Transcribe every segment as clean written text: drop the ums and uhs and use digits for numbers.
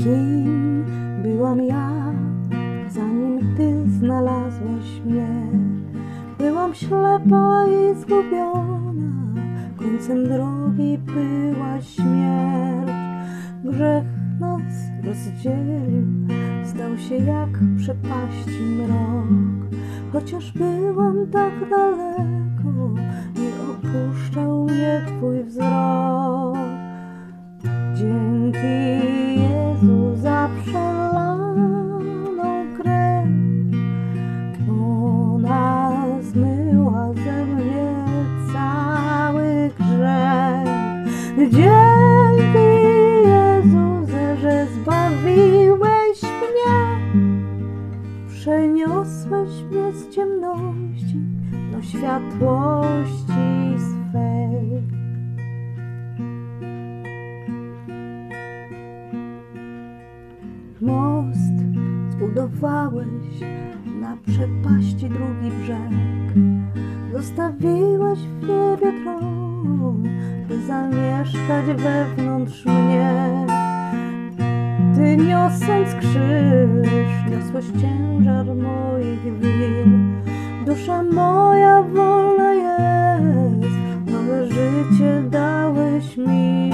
Kim byłam ja, zanim Ty znalazłaś mnie? Byłam ślepa i zgubiona, końcem drogi była śmierć. Grzech nas rozdzielił, stał się jak przepaści mrok. Chociaż byłam tak daleko, nie opuszczał mnie Twój wzrok. Dzięki Jezu za przelaną krew, ona zmyła ze mnie cały grzech. Dzięki Jezusie, że zbawiłeś mnie, przeniosłeś mnie z ciemności do światłości swej. Most zbudowałeś na przepaści drugi brzeg. Zostawiłeś w niebie tron, by zamieszkać wewnątrz mnie. Ty niosąc krzyż, niosłeś ciężar moich win. Dusza moja wolna jest, nowe życie dałeś mi.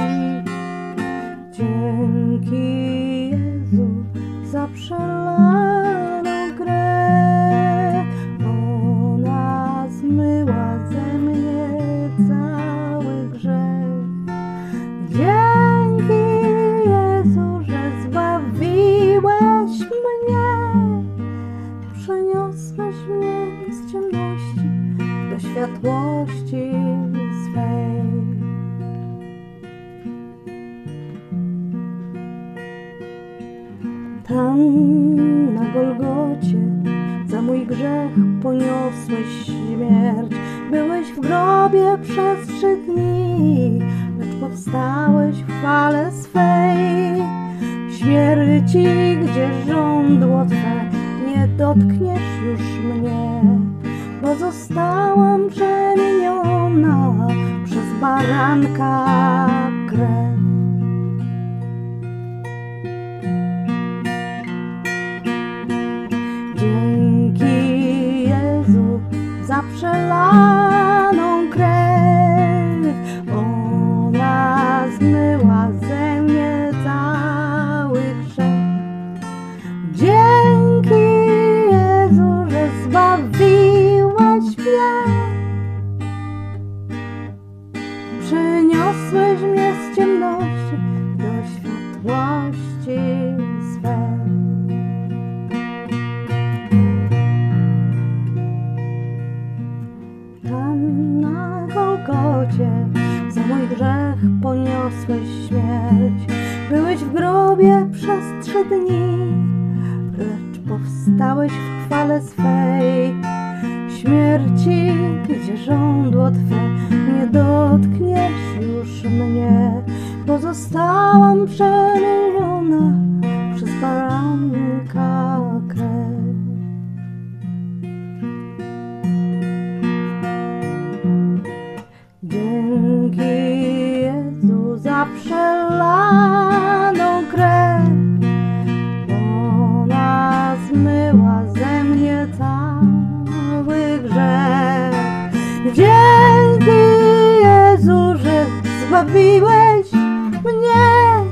Dzięki Jezu za przelaną krew, ona zmyła ze mnie cały grzech. Dzięki Jezu, że zbawiłeś mnie, przeniosłeś mnie z ciemności do światłości swej. Tam na Golgocie za mój grzech poniosłeś śmierć. Byłeś w grobie przez 3 dni, lecz powstałeś w chwale swej. Śmierci, gdzie żądło Twe, nie dotkniesz już mnie, bo zostałam przemieniona przez baranka krew. Dzięki Jezu za przelaną krew, ona zmyła ze mnie cały grzech. Dzięki Jezu, że zbawiłeś mnie, przeniosłeś mnie z ciemności do światłości swej. Na Golgocie za mój grzech poniosłeś śmierć. Byłeś w grobie przez 3 dni, lecz powstałeś w chwale swej. Śmierci, gdzie żądło Twe, nie dotkniesz już mnie, bo zostałam przemieniona przez baranka krew. Dzięki Jezu za przelaną krew, ona zmyła ze mnie cały grzech. Dzięki Jezu, że zbawiłeś mnie,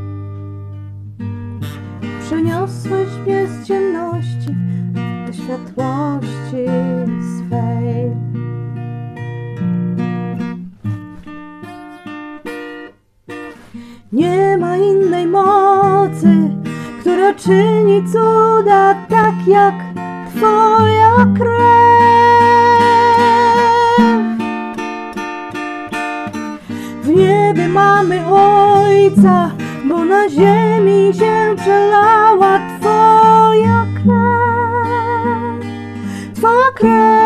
przeniosłeś mnie z ciemności do światłości swej. Nie ma innej mocy, która czyni cuda tak jak Twoja krew. W niebie mamy Ojca, bo na ziemi się przelała Twoja krew. Twoja krew.